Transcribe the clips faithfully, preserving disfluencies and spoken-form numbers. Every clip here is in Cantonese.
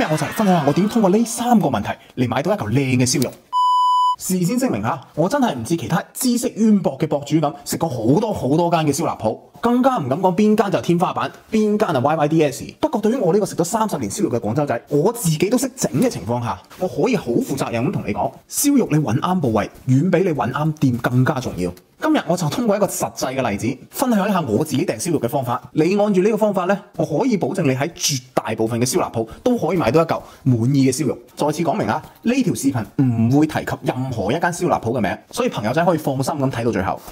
日我就嚟分享下我點通過呢三個問題嚟買到一嚿靚嘅燒肉。事先聲明下，我真係唔似其他知識淵博嘅博主咁食過好多好多間嘅燒臘鋪，更加唔敢講邊間就係天花板，邊間係 Y Y D S。不過對於我呢個食咗三十年燒肉嘅廣州仔，我自己都識整嘅情況下，我可以好負責任咁同你講，燒肉你揾啱部位，遠比你揾啱店更加重要。今日我就通過一個實際嘅例子，分享一下我自己訂燒肉嘅方法。你按住呢個方法呢，我可以保證你喺絕大部分嘅燒臘鋪都可以買到一嚿滿意嘅燒肉。再次講明啊，呢條視頻唔會提及任何一間燒臘鋪嘅名，所以朋友仔可以放心咁睇到最後。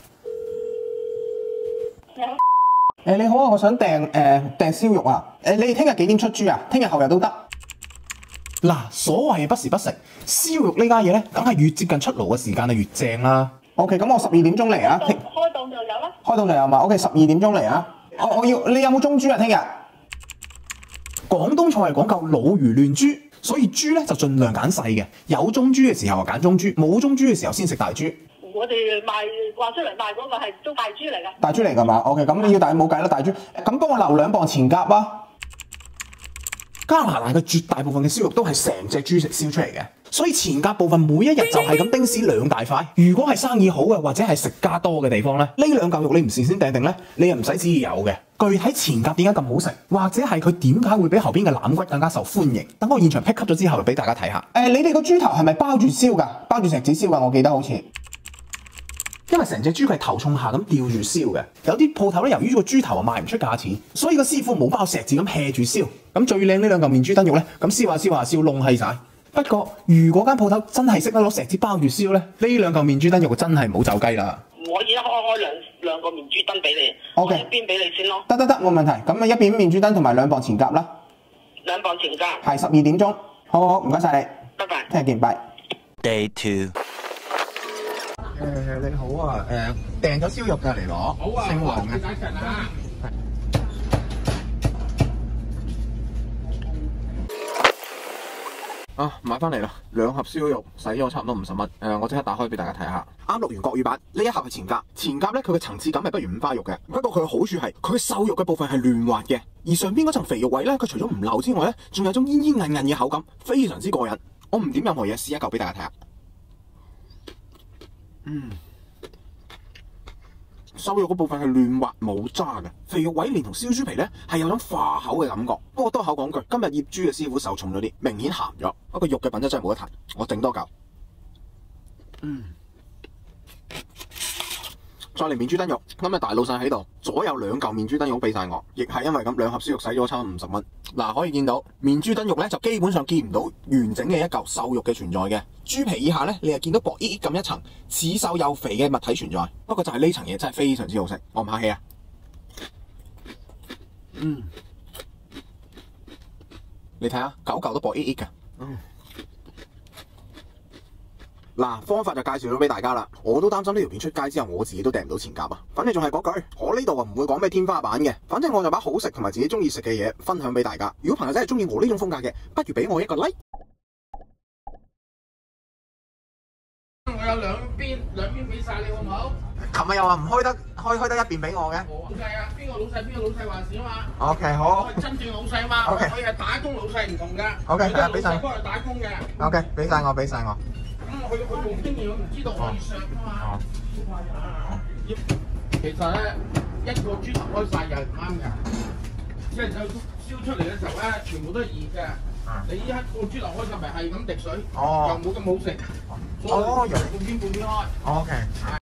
你好， 誒你好啊，我想訂誒訂燒肉啊。誒你哋聽日幾點出豬啊？聽日後日都得。嗱，所謂不時不食，燒肉呢家嘢呢，梗係越接近出爐嘅時間就越正啦。OK， 咁我十二點鐘嚟啊！ 開開檔就有啦。 開檔就有嘛 ？OK， 十二點鐘嚟啊！我我要你有冇中豬啊？聽日廣東菜係講究老如嫩豬，所以豬咧就盡量揀細嘅。有中豬嘅時候就揀中豬，冇中豬嘅時候先食大豬。 我哋賣話出嚟賣嗰個係都大豬嚟㗎。 大豬嚟㗎嘛 ？OK， 咁你要大冇計啦，大豬。咁幫我留兩磅前甲啊！加拿大嘅絕大部分嘅燒肉都係成隻豬食燒出嚟嘅。所以前甲部分每一日就係咁叮屎兩大塊。如果係生意好嘅或者係食家多嘅地方咧，呢兩嚿肉你唔事先訂定咧，你又唔使旨意有嘅。具體前甲點解咁好食，或者係佢點解會比後邊嘅腩骨更加受歡迎，等我現場 pick up 咗之後，就俾大家睇下。誒、呃，你哋個豬頭係咪包住燒㗎？包住錫紙燒㗎？我記得好似。因為成隻豬佢係頭重下咁吊住燒嘅，有啲鋪頭咧由於個豬頭啊賣唔出價錢，所以個師傅冇包錫紙咁 hea 住燒。咁最靚呢兩嚿面豬燈肉咧，咁燒下燒下燒燶閪晒。不過，如果間鋪頭真係識得攞錫紙包住燒咧，呢兩嚿面豬燈肉真係冇走雞啦。 我而家開開兩兩個面豬燈俾你 ，OK， 一邊俾你先咯。 得得得，冇問題。咁啊，一邊面豬燈同埋兩磅前甲啦。 兩磅前甲。 係十二點鐘。好好好，唔該晒你。 拜拜。 聽日見，拜。 Day two。 誒、呃、你好啊，誒、呃、訂咗燒肉㗎嚟攞。好啊。姓黃嘅。 你等陣啊。 啊，買翻嚟啦，兩盒燒肉，使咗差唔多五十蚊。誒、呃，我即刻打開俾大家睇下。啱錄完國語版，呢一盒係前甲。前甲咧，佢嘅層次感係不如五花肉嘅。不過佢嘅好處係，佢瘦肉嘅部分係嫩滑嘅，而上邊嗰層肥肉位咧，佢除咗唔漏之外咧，仲有種煙煙韌韌嘅口感，非常之過癮。我唔點任何嘢，試一嚿俾大家睇下。嗯。瘦肉嗰部分係嫩滑冇渣嘅，肥肉位連同燒豬皮咧係有種化口嘅感覺。不過多口講句，今日醃豬嘅師傅手重咗啲，明顯鹹咗。不過肉嘅品質真係冇得彈，我整多嚿。嗯，再嚟面豬燈肉，今日大老細喺度，左右兩嚿面豬燈肉俾晒我，亦係因為咁兩盒燒肉使咗差五十蚊。嗱，可以見到面豬燈肉咧就基本上見唔到完整嘅一嚿瘦肉嘅存在嘅。豬皮以下咧，你係見到薄啲咁一層似瘦又肥嘅物體存在。不過就係呢層嘢真係非常之好食，我唔客氣啊！嗯，你睇下，嚿嚿都薄啲啲㗎。嗯，嗱，方法就介紹咗俾大家啦。我都擔心呢條片出街之後，我自己都訂唔到前甲啊。反正仲係嗰句，我呢度啊唔會講咩天花板嘅。反正我就把好食同埋自己中意食嘅嘢分享俾大家。如果朋友真係中意我呢種風格嘅，不如俾我一個 like。 我有兩邊兩邊俾晒你好唔好？ 琴日又話唔開得開開得一邊俾我嘅。 老細啊，邊個老細邊個老細話事啊嘛。 OK， 好。 我係真正老細啊嘛。 OK， 我係打工老細唔同㗎。 OK， 係啊，俾晒。 幫佢打工嘅。 OK， 俾晒我，俾晒我。 咁佢佢冇經驗，佢唔知道可以上㗎嘛。其實咧，一個豬頭開晒又係唔啱嘅，即係就燒出嚟嘅時候咧，全部都係熱嘅。你一個豬頭開晒咪係咁滴水，又冇咁好食。哦，半邊半邊開。 OK。